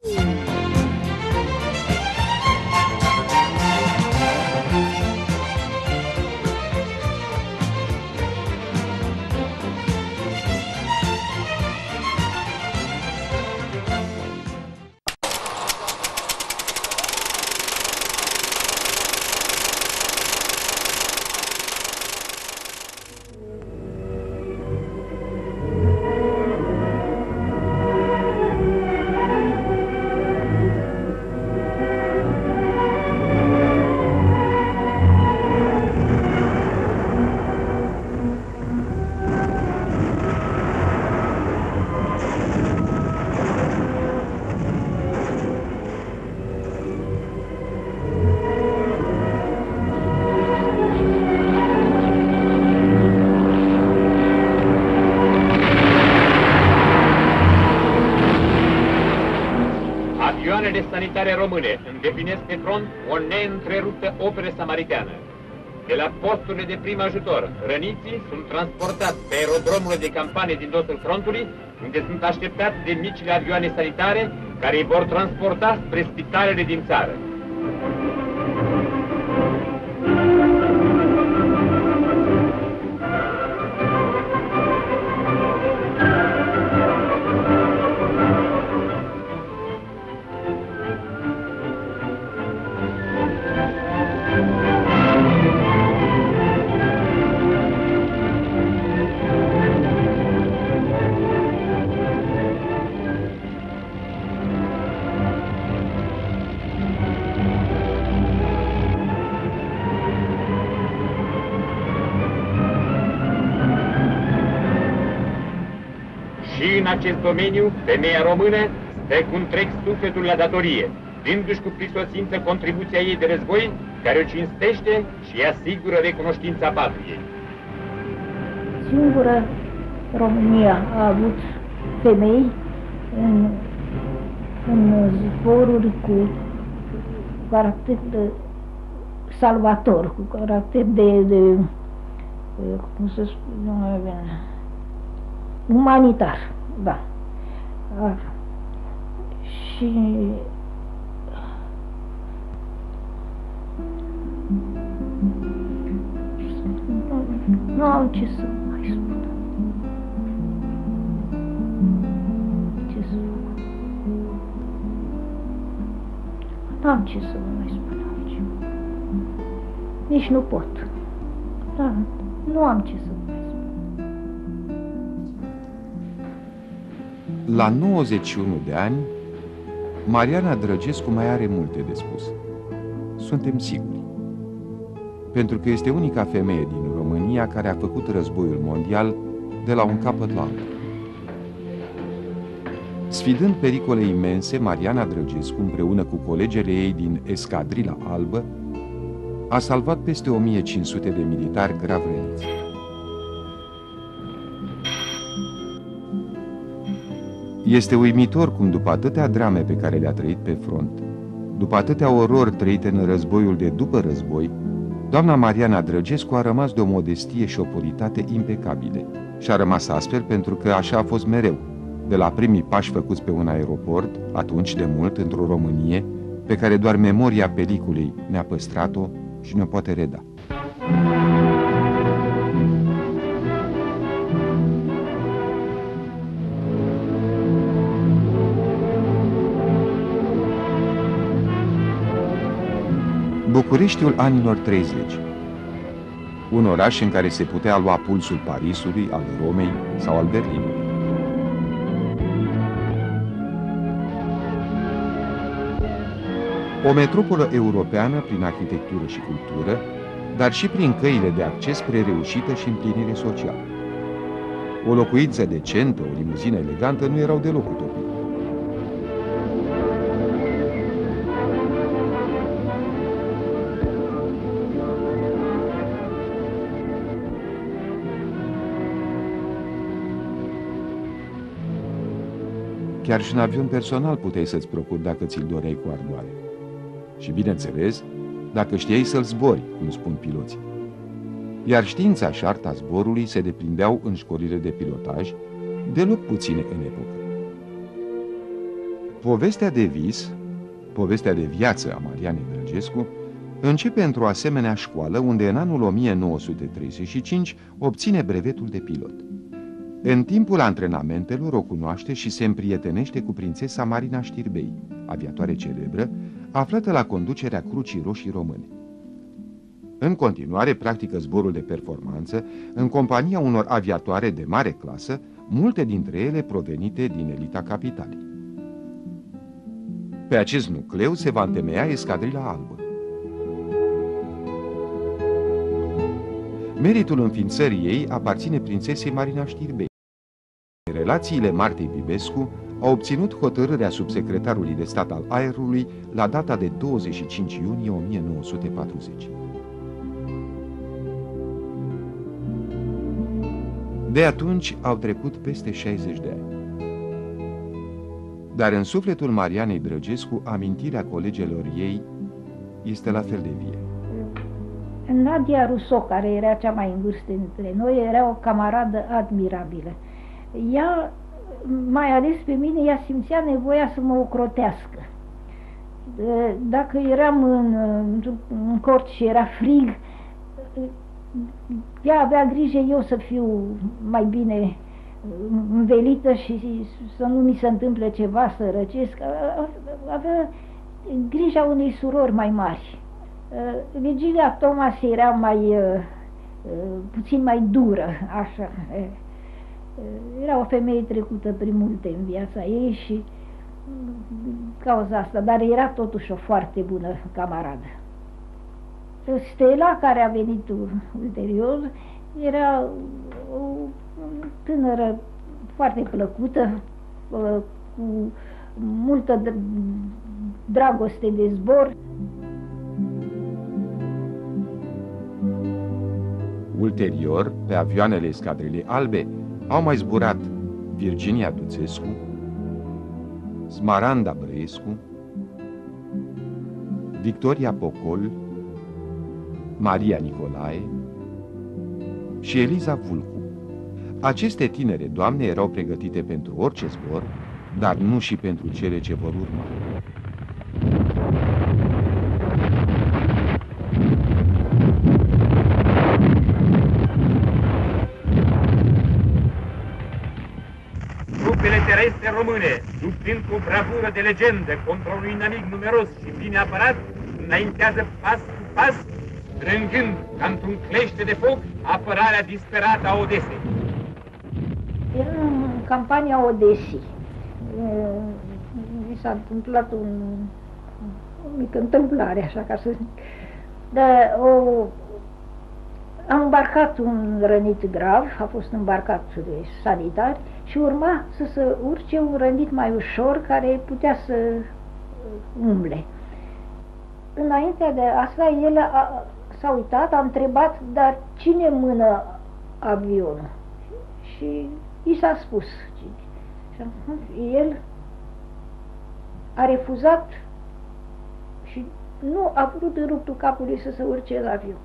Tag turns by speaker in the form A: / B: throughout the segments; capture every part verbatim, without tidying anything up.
A: Avioanele sanitare române îndeplinesc pe front o neîntreruptă operă samariteană. De la posturile de prim ajutor, răniții sunt transportați pe aerodromurile de campanie din dosul frontului, unde sunt așteptați de micile avioane sanitare care îi vor transporta spre spitalele din țară. Și în acest domeniu, femeia română stă cu întreg sufletul la datorie, dându-și cu prisosință contribuția ei de război, care o cinstește și îi asigură recunoștința patriei.
B: Singura România a avut femei în, în zboruri cu caracter de salvator, cu caracter de, de cum să spun, nu mai bine, umanitar, da. A, și nu am ce să mai spun. Ce să spun? Nu am ce să mai spun altceva. Nici nu pot. Da, nu am ce să mai spun.
C: La nouăzeci și unu de ani, Mariana Drăgescu mai are multe de spus. Suntem siguri. Pentru că este unica femeie din România care a făcut războiul mondial de la un capăt la altul. Sfidând pericole imense, Mariana Drăgescu, împreună cu colegele ei din Escadrila Albă, a salvat peste o mie cinci sute de militari grav răniți. Este uimitor cum, după atâtea drame pe care le-a trăit pe front, după atâtea orori trăite în războiul de după război, doamna Mariana Drăgescu a rămas de o modestie și o puritate impecabile. Și a rămas astfel pentru că așa a fost mereu, de la primii pași făcuți pe un aeroport, atunci de mult, într-o Românie, pe care doar memoria peliculei ne-a păstrat-o și ne-o poate reda. Bucureștiul anilor treizeci. Un oraș în care se putea lua pulsul Parisului, al Romei sau al Berlinului. O metropolă europeană prin arhitectură și cultură, dar și prin căile de acces spre reușită și împlinire socială. O locuință decentă, o limuzină elegantă nu erau deloc utopii. Chiar și în avion personal puteai să-ți procuri dacă ți-l doreai cu ardoare. Și, bineînțeles, dacă știai să-l zbori, cum spun piloții. Iar știința și arta zborului se deprindeau în școlile de pilotaj, deloc puține în epocă. Povestea de vis, povestea de viață a Marianei Drăgescu, începe într-o asemenea școală unde în anul o mie nouă sute treizeci și cinci obține brevetul de pilot. În timpul antrenamentelor o cunoaște și se împrietenește cu prințesa Marina Știrbei, aviatoare celebră, aflată la conducerea Crucii Roșii Române. În continuare practică zborul de performanță în compania unor aviatoare de mare clasă, multe dintre ele provenite din elita capitalei. Pe acest nucleu se va întemeia Escadrila Albă. Meritul înființării ei aparține prințesei Marina Știrbei. Relațiile Martei Bibescu au obținut hotărârea subsecretarului de stat al aerului la data de douăzeci și cinci iunie o mie nouă sute patruzeci. De atunci au trecut peste șaizeci de ani. Dar în sufletul Marianei Drăgescu, amintirea colegelor ei este la fel de vie.
B: Nadia Rousseau, care era cea mai în vârstă dintre noi, era o camaradă admirabilă. Ea, mai ales pe mine, ea simțea nevoia să mă ocrotească. Dacă eram în, în cort și era frig, ea avea grijă eu să fiu mai bine învelită și să nu mi se întâmple ceva, să răcesc. Avea grija unei surori mai mari. Virgilia Thomas era mai puțin mai dură, așa. Era o femeie trecută prin multe în viața ei și cauza asta, dar era totuși o foarte bună camaradă. Stella, care a venit ulterior, era o tânără foarte plăcută, cu multă dragoste de zbor.
C: Ulterior, pe avioanele Escadrilei Albe, au mai zburat Virginia Duțescu, Smaranda Brăescu, Victoria Pocol, Maria Nicolae și Eliza Vulcu. Aceste tinere doamne erau pregătite pentru orice zbor, dar nu și pentru cele ce vor urma.
A: Trupele terestre române, luptând cu bravură de legendă contra un inamic numeros și bine apărat, înaintează pas cu pas, strângând ca într-un clește de foc apărarea disperată a Odesei.
B: Era în campania Odesei. Mi s-a întâmplat un, o mică întâmplare, așa ca să zic. Dar o, am îmbarcat un rănit grav, a fost îmbarcat de sanitari și urma să se urce un rănit mai ușor care putea să umble. Înainte de asta, el s-a uitat, a întrebat, dar cine mână avionul? Și i s-a spus. Și el a refuzat și nu a vrut în ruptul capului să se urce la avion.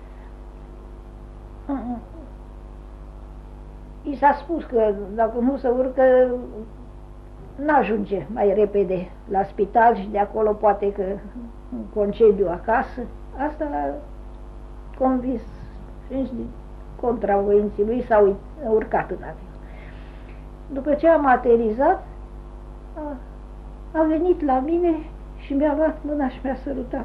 B: I s-a spus că dacă nu se urcă, n-ajunge mai repede la spital și de acolo poate că în concediu acasă. Asta l-a convins și contra voinții lui s-a urcat în avion. După ce am aterizat, a, a venit la mine și mi-a luat mâna și mi-a sărutat.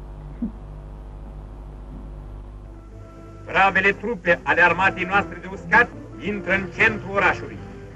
A: Bravele trupe ale armatei noastre de uscat intră în centrul orașului.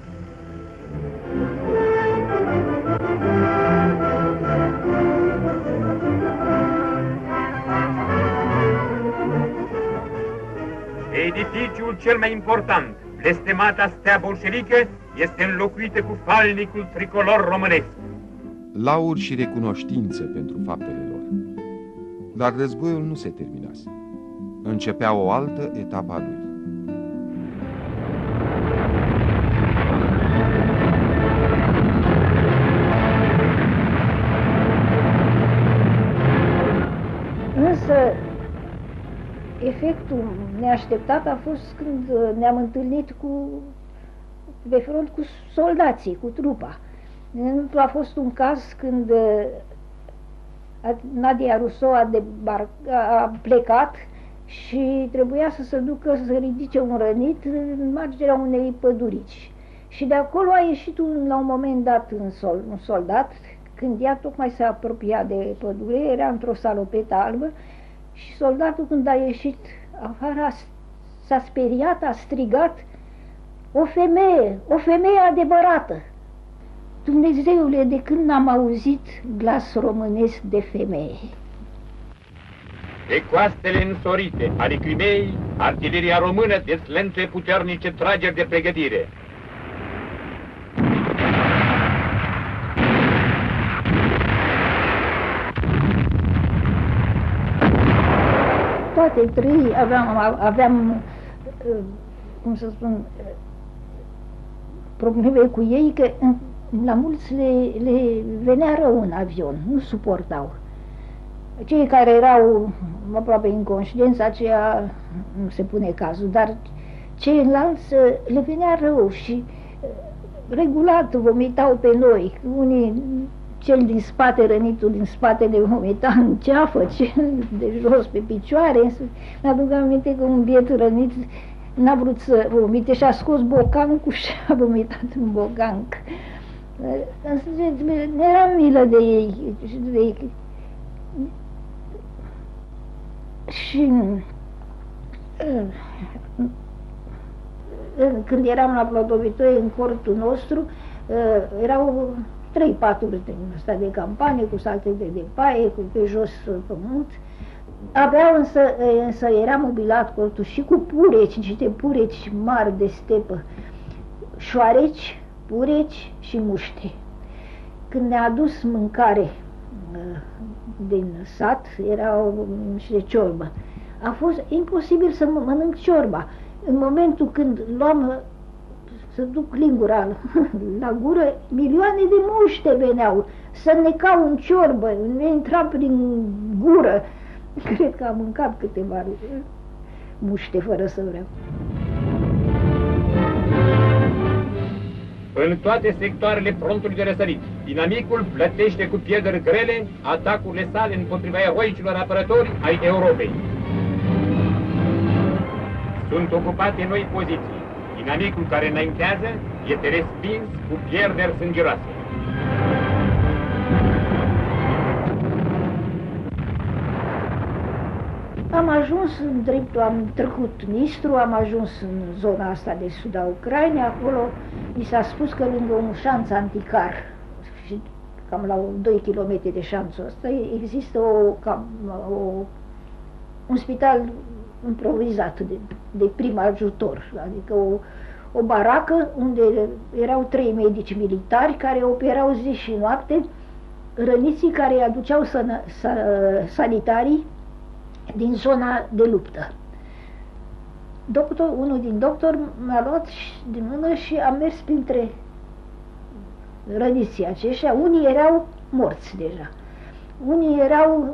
A: Edificiul cel mai important, blestemata stea bolșevică, este înlocuită cu falnicul tricolor românesc.
C: Lauri și recunoștință pentru faptele lor. Dar războiul nu se terminase. Începea o altă etapă a lui.
B: Însă, efectul neașteptat a fost când ne-am întâlnit cu, de front cu soldații, cu trupa. A fost un caz când Nadia Rousseau a, debar, a plecat și trebuia să se ducă să ridice un rănit în marginea unei pădurici. Și de acolo a ieșit un, la un moment dat un, sol, un soldat, când ea tocmai se apropia de pădure, era într-o salopetă albă și soldatul când a ieșit afară s-a speriat, a strigat: o femeie, o femeie adevărată! Dumnezeule, de când n-am auzit glas românesc de femeie?
A: Pe coastele însorite ale Crimeei, artileria română deslănțuie puternice trageri de pregătire.
B: Toate trei aveam, aveam, cum să spun, probleme cu ei, că la mulți le, le venea rău în avion, nu suportau. Cei care erau aproape inconștienți, aceea nu se pune cazul, dar ceilalți le venea rău și regulat vomitau pe noi. Unii, cel din spate, rănitul din spate le vomita în ceafă, cel de jos pe picioare. Mi-aduc aminte că un biet rănit n-a vrut să vomite și a scos bocancul și a vomitat în bocanc. Era milă de ei. De, și când eram la Plotovitoi, în cortul nostru, erau trei paturi din asta de campanie, cu saltele de paie, cu pe jos pământ. Abia însă, însă era mobilat cortul și cu pureci, niște pureci mari de stepă, șoareci, pureci și muște. Când ne-a adus mâncare din sat, era niște ciorbă. A fost imposibil să mănânc ciorba. În momentul când luam să duc lingura la gură, milioane de muște veneau, să necau în ciorbă, intra prin gură. Cred că am mâncat câteva muște fără să vreau.
A: În toate sectoarele frontului de răsărit, inamicul plătește cu pierderi grele atacurile sale împotriva eroicilor apărători ai Europei. Sunt ocupate noi poziții. Inamicul care înaintează este respins cu pierderi sângeroase.
B: Am ajuns în dreptul, am trecut Nistru, am ajuns în zona asta de sud a Ucrainei, acolo mi s-a spus că lângă un șanț anticar, și cam la doi kilometri de șanțul ăsta, există o, cam, o, un spital improvizat de, de prim ajutor, adică o, o baracă unde erau trei medici militari care operau zi și noapte răniții care îi aduceau san, san, sanitarii din zona de luptă. Doctor, unul din doctor m-a luat din mână și am mers printre răniții aceștia. Unii erau morți deja, unii erau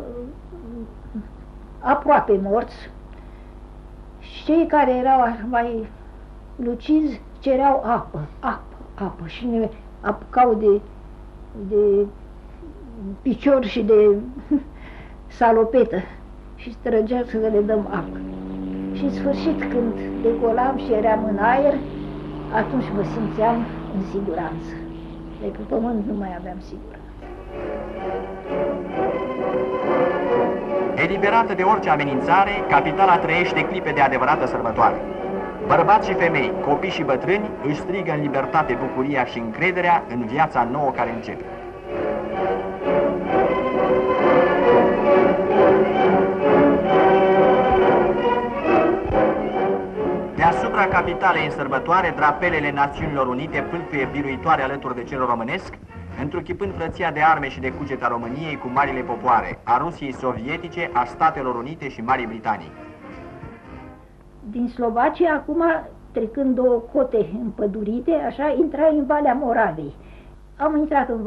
B: aproape morți și cei care erau mai lucizi cereau apă, apă, apă și ne apucau de, de picior și de salopetă și străgeam să le dăm apă. Și în sfârșit, când decolam și eram în aer, atunci mă simțeam în siguranță. De pe pământ nu mai aveam siguranță.
D: Eliberată de orice amenințare, capitala trăiește clipe de adevărată sărbătoare. Bărbați și femei, copii și bătrâni își strigă în libertate bucuria și încrederea în viața nouă care începe. Deasupra capitalei în sărbătoare, drapelele Națiunilor Unite pâlpâie biruitoare alături de cel românesc, întruchipând frăția de arme și de cuget a României cu marile popoare, a Rusiei sovietice, a Statelor Unite și Marii Britanii.
B: Din Slovacia, acum, trecând două cote împădurite, așa, intrai în Valea Moravei. Am intrat în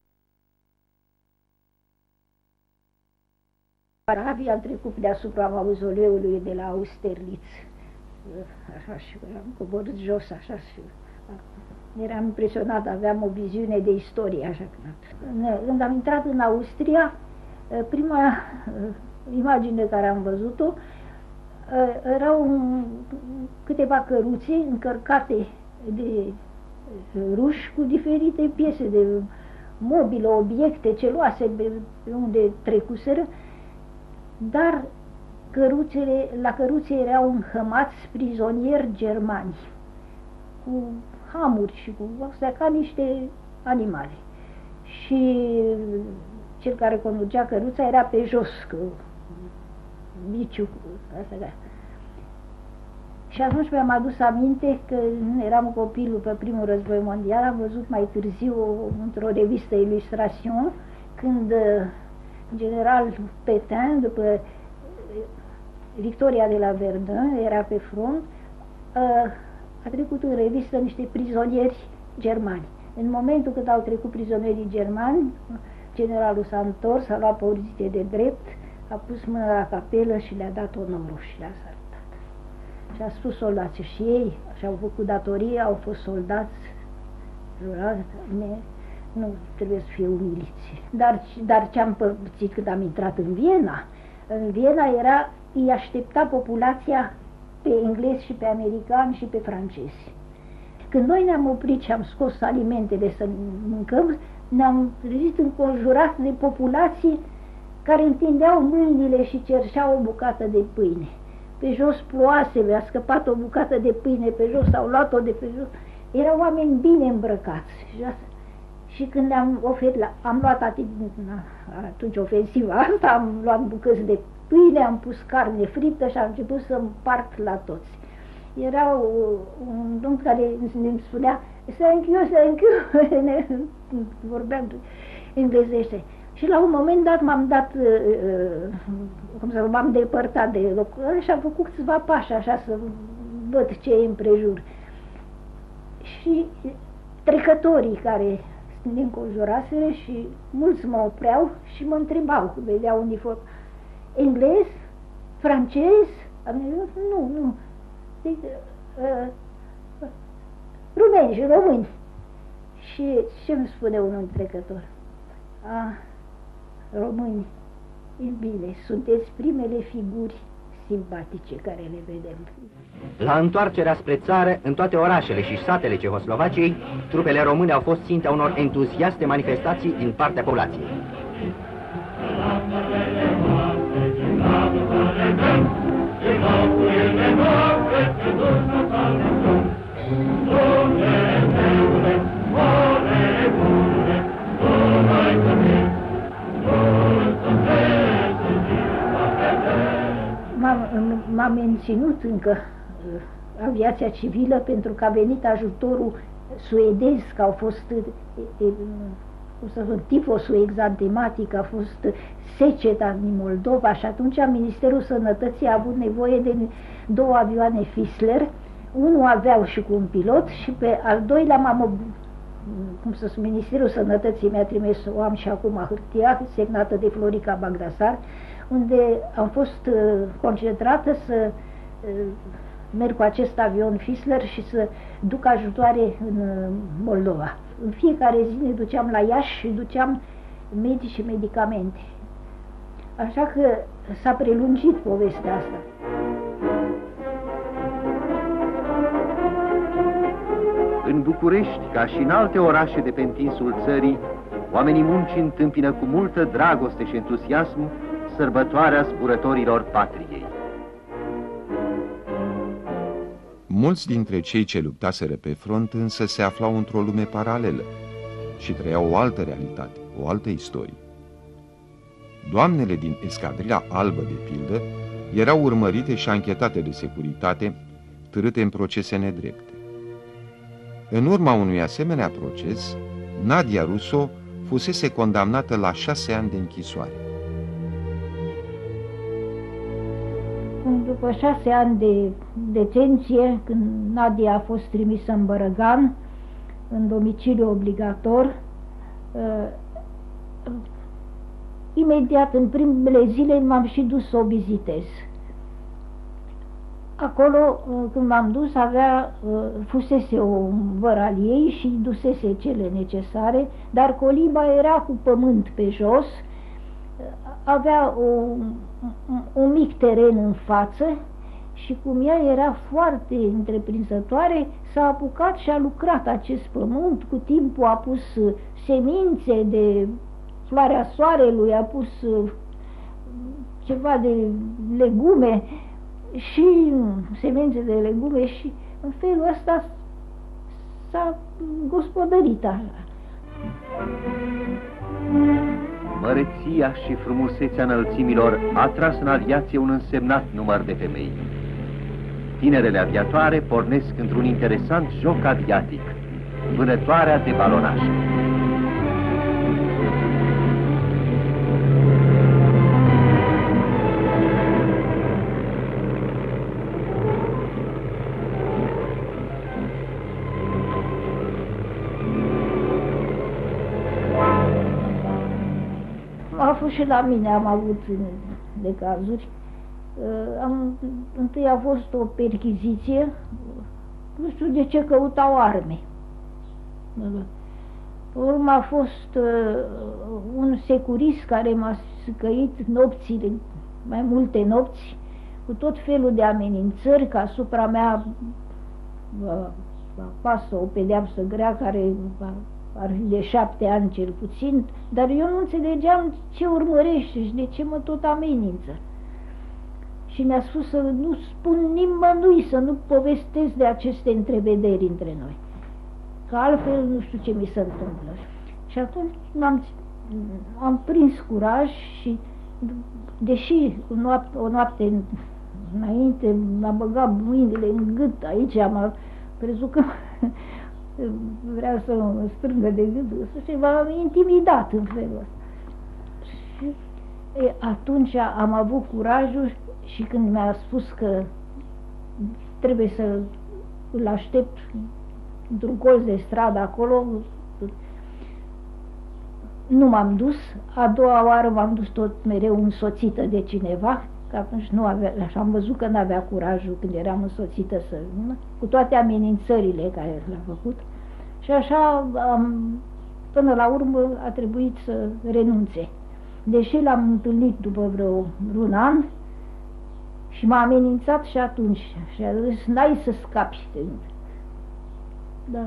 B: Valea Moravei, am trecut deasupra mauzoleului de la Austerlitz. Așa, și am coborât jos, așa, și Eram impresionat, aveam o viziune de istorie, așa. Când am intrat în Austria, prima imagine care am văzut-o erau câteva căruțe încărcate de ruși cu diferite piese de mobilă, obiecte celoase pe unde trecuseră, dar căruțele, la căruțe erau înhămați prizonieri germani cu hamuri și cu astea ca niște animale. Și cel care conducea căruța era pe jos, cu biciu, asta, da. Și atunci mi-am adus aminte că eram copilul pe primul război mondial, am văzut mai târziu într-o revistă Illustration, când general Pétain, după victoria de la Verdun, era pe front, a trecut în revistă niște prizonieri germani. În momentul când au trecut prizonierii germani, generalul s-a întors, a luat poziție de drept, a pus mâna la capelă și le-a dat onorul și le-a salutat. Și a spus soldații și ei și-au făcut datorie, au fost soldați, nu trebuie să fie umiliți. Dar, dar ce-am părțit când am intrat în Viena, în Viena era, îi aștepta populația pe englezi și pe americani și pe francezi. Când noi ne-am oprit și am scos alimentele să mâncăm, ne-am trezit înconjurați de populații care întindeau mâinile și cerșeau o bucată de pâine. Pe jos ploase, le-a scăpat o bucată de pâine pe jos, au luat-o de pe jos. Erau oameni bine îmbrăcați. Și când le-am oferit, la, am luat atunci ofensiva asta, am luat bucăți de pâine, am pus carne friptă și am început să împart la toți. Era un domn care îmi spunea, thank you, thank you, vorbeam englezește. Și la un moment dat m-am dat, cum să m-am depărtat de loc și am făcut câțiva pași așa să văd ce e împrejur. Și trecătorii care ne înconjuraseră și mulți mă opreau și mă întrebau, vedeau uniform. Englez? Francez? Nu, nu. Deci, uh, rumeni și români. Și ce îmi spune unul trecător? Ah, români, e bine, sunteți primele figuri simpatice care le vedem.
E: La întoarcerea spre țară, în toate orașele și satele Cehoslovaciei, trupele române au fost țintea unor entuziaste manifestații din partea populației.
B: M-a menținut încă uh, aviația civilă pentru că a venit ajutorul suedez, că au fost uh, uh, tifosul exantematic, a fost seceta din Moldova și atunci Ministerul Sănătății a avut nevoie de două avioane Fisler, unul aveau și cu un pilot și pe al doilea m-am, cum să spun, Ministerul Sănătății mi-a trimis, o am și acum hârtia semnată de Florica Bagdasar, unde am fost uh, concentrată să uh, merg cu acest avion Fisler și să duc ajutoare în uh, Moldova. În fiecare zi ne duceam la Iași și duceam medici și medicamente. Așa că s-a prelungit povestea asta.
F: În București, ca și în alte orașe de pe întinsul țării, oamenii muncii întâmpină cu multă dragoste și entuziasm sărbătoarea zburătorilor patriei.
C: Mulți dintre cei ce luptaseră pe front însă se aflau într-o lume paralelă și trăiau o altă realitate, o altă istorie. Doamnele din Escadrila Albă, de pildă, erau urmărite și anchetate de securitate, târâte în procese nedrepte. În urma unui asemenea proces, Nadia Russo fusese condamnată la șase ani de închisoare.
B: După șase ani de detenție, când Nadia a fost trimisă în Bărăgan, în domiciliu obligator, uh, imediat, în primele zile, m-am și dus să o vizitez. Acolo, când m-am dus, avea, fusese o văr al ei și dusese cele necesare, dar coliba era cu pământ pe jos, avea o, un mic teren în față și cum ea era foarte întreprinzătoare, s-a apucat și a lucrat acest pământ, cu timpul a pus semințe de floarea soarelui, a pus ceva de legume, și semințe de legume și în felul ăsta s-a gospodărit așa.
F: Măreția și frumusețea înălțimilor a tras în aviație un însemnat număr de femei. Tinerele aviatoare pornesc într-un interesant joc aviatic, vânătoarea de balonașe.
B: A fost și la mine, am avut de cazuri. Am, întâi a fost o perchiziție, nu știu de ce căutau arme. Urmă a fost uh, un securist care m-a scăit nopțile, mai multe nopți, cu tot felul de amenințări, că asupra mea pasă o pedeapsă grea care ar fi de șapte ani cel puțin, dar eu nu înțelegeam ce urmărește și de ce mă tot amenință. Și mi-a spus să nu spun nimănui, să nu povestesc de aceste întrevederi între noi, că altfel nu știu ce mi se întâmplă. Și atunci am am prins curaj și, deși o noapte, o noapte înainte m-a băgat mâinile în gât, aici am crezut că vrea să mă strângă de gât, și m-a intimidat în felul ăsta. Și e, atunci am avut curajul și când mi-a spus că trebuie să îl aștept într-un colț de stradă acolo, nu m-am dus. A doua oară m-am dus tot mereu însoțită de cineva, că atunci nu avea, așa am văzut că nu avea curajul când eram însoțită să vină, cu toate amenințările care le-a făcut. Și așa, am, până la urmă, a trebuit să renunțe. Deși l-am întâlnit după vreo un an și m-a amenințat și atunci și a zis, n-ai să scapi. Da.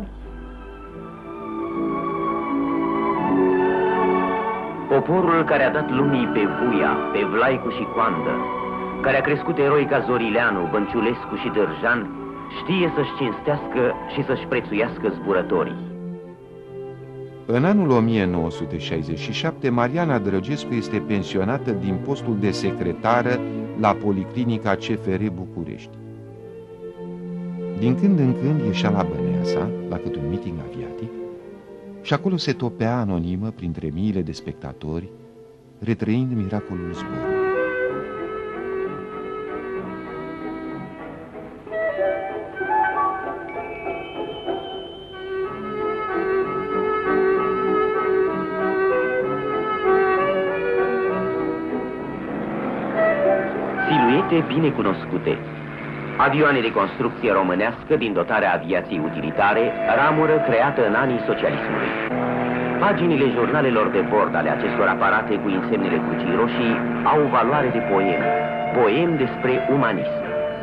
G: Poporul care a dat lumii pe Buia, pe Vlaicu și Coandă, care a crescut eroi ca Zorileanu, Bănciulescu și Dârjan, știe să-și cinstească și să-și prețuiască zburătorii.
C: În anul o mie nouă sute șaizeci și șapte, Mariana Drăgescu este pensionată din postul de secretară la Policlinica C F R București. Din când în când ieșea la Băneasa, la cât un meeting aviatic, și acolo se topea anonimă printre miile de spectatori, retrăind miracolul zborului.
G: Siluete bine cunoscute. Avioane de construcție românească din dotarea aviației utilitare, ramură creată în anii socialismului. Paginile jurnalelor de bord ale acestor aparate cu insemnele Crucii Roșii au valoare de poem, poem despre umanism.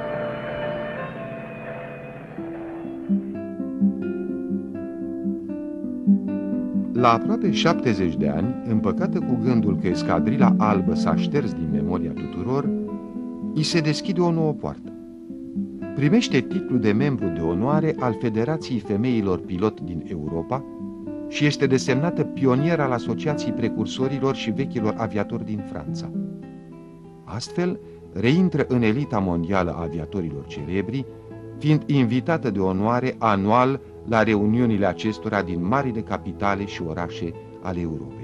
C: La aproape șaptezeci de ani, împăcată cu gândul că escadrila albă s-a șters din memoria tuturor, îi se deschide o nouă poartă. Primește titlul de membru de onoare al Federației Femeilor Pilot din Europa și este desemnată pionier al Asociației Precursorilor și Vechilor Aviatori din Franța. Astfel, reintră în elita mondială a aviatorilor celebri, fiind invitată de onoare anual la reuniunile acestora din marile capitale și orașe ale Europei.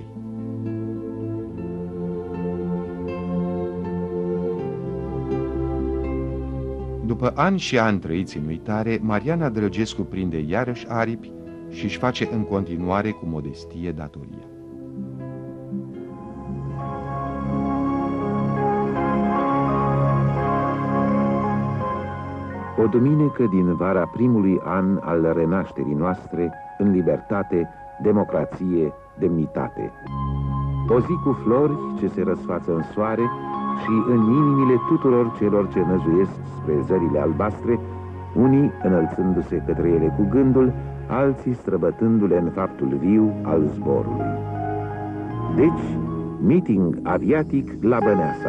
C: După ani și ani trăiți în uitare, Mariana Drăgescu prinde iarăși aripi și își face în continuare cu modestie datoria. O duminică din vara primului an al renașterii noastre în libertate, democrație, demnitate. O zi cu flori ce se răsfață în soare și în inimile tuturor celor ce năzuiesc spre zările albastre, unii înălțându-se către ele cu gândul, alții străbătându-le în faptul viu al zborului. Deci, meeting aviatic la Băneasa.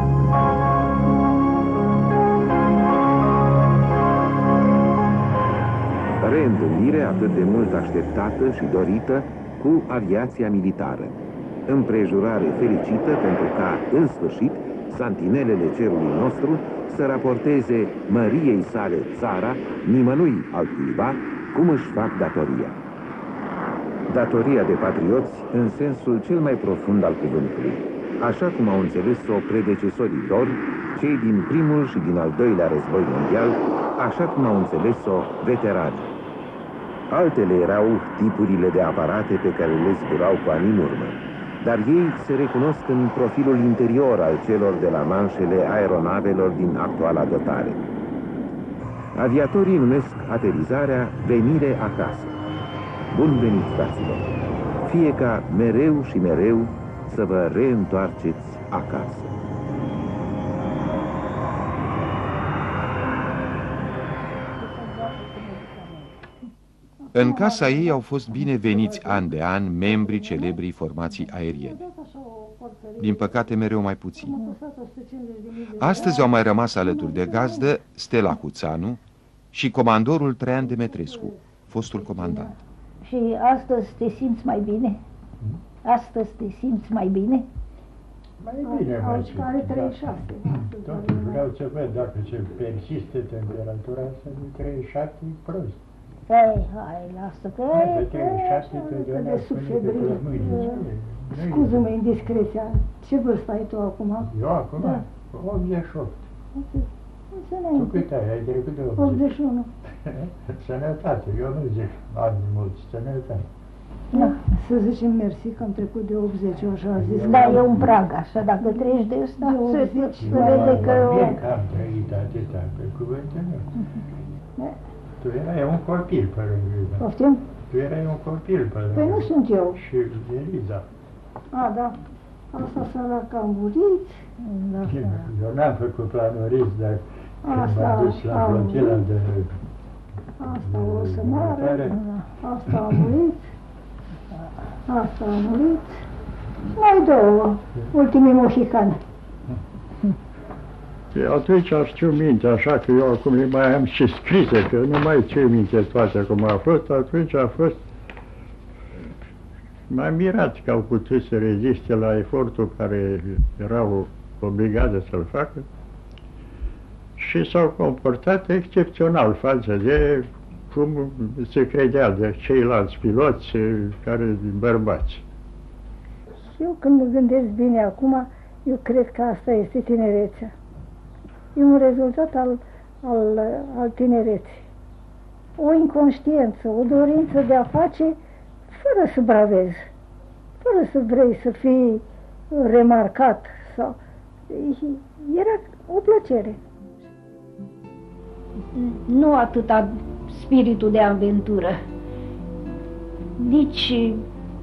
C: Reîntâlnire atât de mult așteptată și dorită cu aviația militară. Împrejurare fericită pentru ca, în sfârșit, santinelele cerului nostru să raporteze măriei sale țara, nimănui altcuiva, cum își fac datoria. Datoria de patrioți în sensul cel mai profund al cuvântului, așa cum au înțeles-o predecesorii lor, cei din primul și din al doilea război mondial, așa cum au înțeles-o veterani. Altele erau tipurile de aparate pe care le zburau cu ani în urmă, dar ei se recunosc în profilul interior al celor de la manșele aeronavelor din actuala dotare. Aviatorii numesc aterizarea venire acasă. Bun venit, fraților! Fie ca mereu și mereu să vă reîntoarceți acasă. În casa ei au fost bineveniți an de an membrii celebrii formații aeriene. Din păcate, mereu mai puțini. Astăzi au mai rămas alături de gazdă Stella Huțanu și comandorul Traian Demetrescu, fostul comandant.
B: Și astăzi te simți mai bine? Astăzi te simți mai bine?
H: Mai bine, mai bine.
B: Are treizeci și șase.
H: Totuși vreau să văd dacă se persistă temperatura asta de treizeci și șapte, prost.
B: Hai, hai, lasă, că
H: e treizeci și șase, totdeauna spune că pe mâine.
B: Scuză-mă indiscreția, ce vârstă ai tu acum?
H: Eu acum? optzeci și opt. Tu cât ai? Ai trecut de optzeci?
B: optzeci și unu.
H: Sănătate, eu nu zic ani mulți, sănătate.
B: Da, să zicem mersi că am trecut de optzeci, așa a zis. Da, e un prag, așa, dacă treci de ăsta, se vede că...
H: Bine că am trăit atâta, pe cuvântul meu. Tu erai un copil pe lângă Eliza.
B: Poftim?
H: Tu erai un copil pe lângă.
B: Păi nu sunt eu.
H: Și Eliza.
B: A, da. Asta s-a cam murit.
H: Eu n-am făcut planurist, dar când m-am dus la flotila de...
B: Asta o să moară. Asta a murit. Asta a murit. Mai două. Ultimii mohicani.
H: Atunci știu minte, așa că eu acum le mai am și scrise, că nu mai țin minte toate cum a fost, atunci a fost... M-am mirat că au putut să reziste la efortul care erau obligați să-l facă și s-au comportat excepțional față de cum se credea de ceilalți piloți care bărbați.
B: Eu când mă gândesc bine acum, eu cred că asta este tinerețea. E un rezultat al, al, al tinereții. O inconștiență, o dorință de a face fără să bravezi, fără să vrei să fii remarcat. Sau... Era o plăcere. Nu atâta spiritul de aventură, nici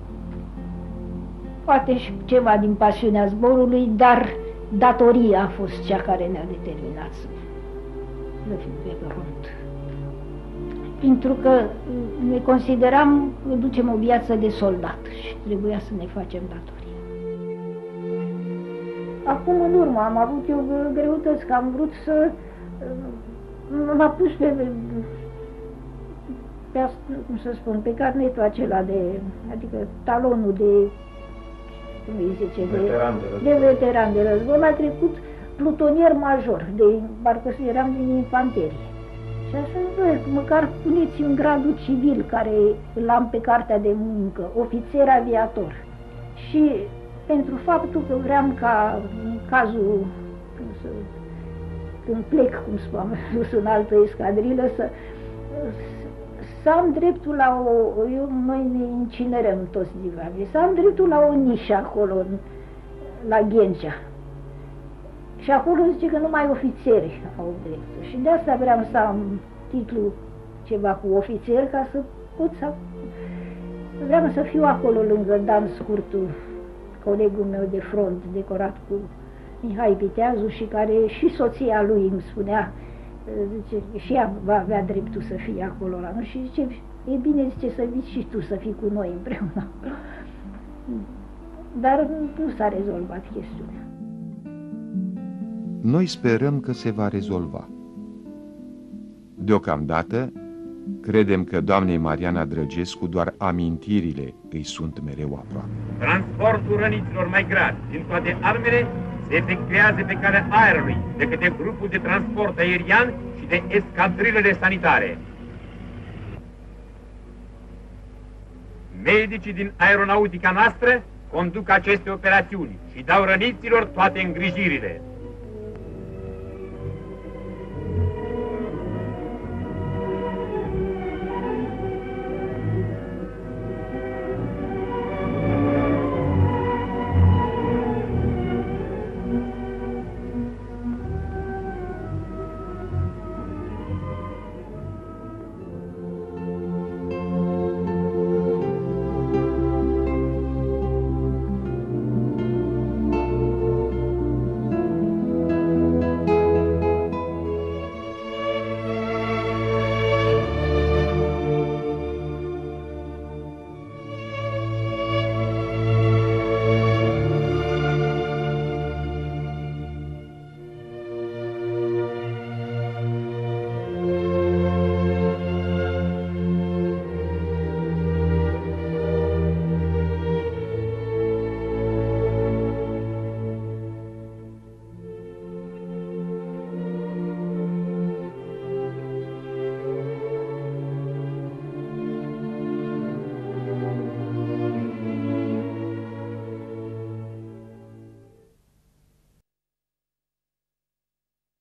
B: poate și ceva din pasiunea zborului, dar datoria a fost cea care ne-a determinat să fim pe pământ. Pentru că ne consideram că ducem o viață de soldat și trebuia să ne facem datoria. Acum în urmă am avut eu greutăți, că am vrut să... M-a pus pe, pe, cum să spun, pe carnetul acela de, adică talonul de, cum îi zice,
C: veteran
B: de, de, de veteran de război. M-a trecut plutonier major, de, parcă eram din infanterie. Și așa, bă, măcar puneți un gradul civil care l-am pe cartea de muncă, ofițer aviator. Și pentru faptul că vreau ca în cazul, cum să, când plec, cum spuneam, în altă escadrilă, să, să am dreptul la o, eu, noi ne incinerăm toți divanii, să am dreptul la o nișă acolo, la Ghencea. Și acolo zice că numai ofițeri au dreptul. Și de asta vreau să am titlu ceva cu ofițer, ca să pot să... Vreau să fiu acolo lângă Dan Scurtu, colegul meu de front, decorat cu Mihai Viteazu, și care și soția lui îmi spunea, zice, și ea va avea dreptul să fie acolo la noi. Și zice, e bine, zice, să vii și tu să fii cu noi împreună. Dar nu s-a rezolvat chestiunea.
C: Noi sperăm că se va rezolva. Deocamdată, credem că doamnei Mariana Drăgescu doar amintirile îi sunt mereu aproape.
A: Transportul răniților mai gravi din toate armele se efectuează pe calea aerului de către grupul de transport aerian și de escadrilele sanitare. Medicii din aeronautica noastră conduc aceste operațiuni și dau răniților toate îngrijirile.